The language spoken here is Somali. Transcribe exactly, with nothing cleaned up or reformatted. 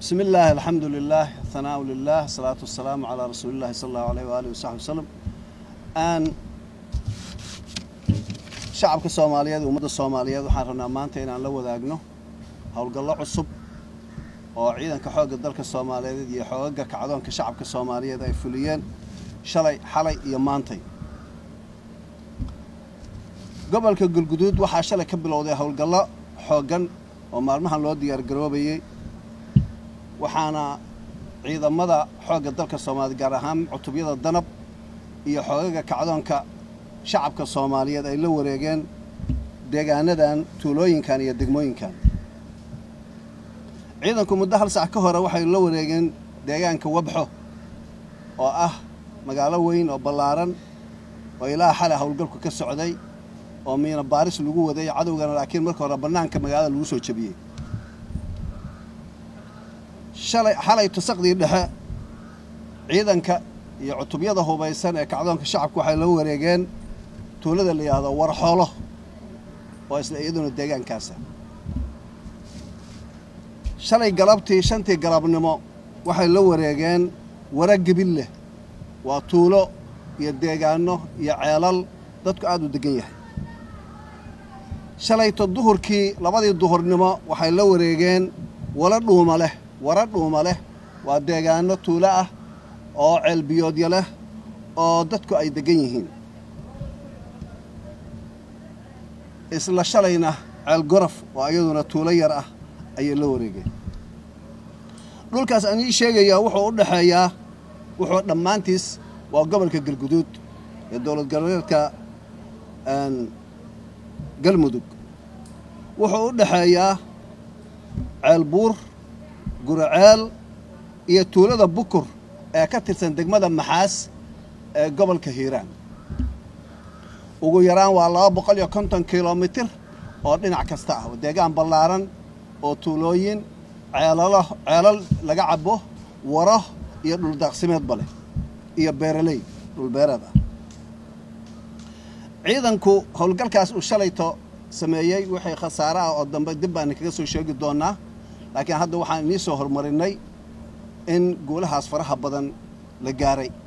بسم الله الحمد لله الثناء لله الصلاة والسلام على رسول الله صلى الله عليه وآله وصحبه وسلم. أن شعبك الصومالية ومدى الصومالية وحارنا مانتا إن لو ذاقنه هالقلع عصب وعيدا كحوق الدلك الصومالية دي حوقا كعدون كشعبك الصومالية دي فليين شلي حلي يمانتي قبل كالقدود وحا شلي كبل وضي هالقلع حوقا ومارمها لو ديار قروبي waxaana ciidamada xoogga dalka Soomaaliyeed gaar ahaan cutubiyada danab iyo xoogga kacdoonka shacabka Soomaaliyeed ay la wareegeen deegaanadan tuulooyinkan iyo degmooyinkan ciidanku muddo hal saac ka hor waxay la wareegeen deegaanka Wabxo oo ah magaalo weyn oo ballaaran oo ilaa xal hawlgalku ka socday oo miina baaris lagu waday cadawgana laakiin markii hore banaanka magaalada lagu soo jabiyay shalay xalay tusaqdii dhexe ciidanka iyo cutubiyada hubaysan ee kacdoonka shacabku waxay la wareegeen tuulada la yiraahdo Warxoolo oo isla iyaduna deegaankaas shalay galabtii shantii galabnimo waxay la wareegeen Waragabille waa tuulo iyo deegaano iyo ceelal dadku aad u degan yahay shalay duhurkii labadii duhurnimo waxay la wareegeen wala dhuuma leh waradhuuma leh waa deegaano tuulo ah oo ceelbiyoodyo leh oo dadku ay degan yihiin isla shalayna ceel goraf oo iyaduna tuulo yar ah ayay la wareegeen dhulkaas aan ii sheegayaa wuxuu u dhaxeeyaa wuxuu dhammaantiis waa gobolka Galguduud ee dawlad goboleedka aan Galmudug wuxuu u dhaxeeyaa ceel buur guraceel iyo tuulada Bukur ee ka tirsan degmada Maxaas ee gobolka Hiiraan ugu yaraan waa laba boqol iyo konton kiiloomitir oo dhinac kasta ah deegaan ballaaran oo tuulooyin ceelalo ceelal laga cabo waro iyo dhul daaqsimeed bale iyo beeraley dhul beerad ah ciidanku howlgalkaas uu shalayto sameeyay wixii khasaare ah oo dambe dib baan kaga soo sheegi doonaa laakiin hadda waxaan inii soo hormarinay in guulahaas faraha badan la gaaray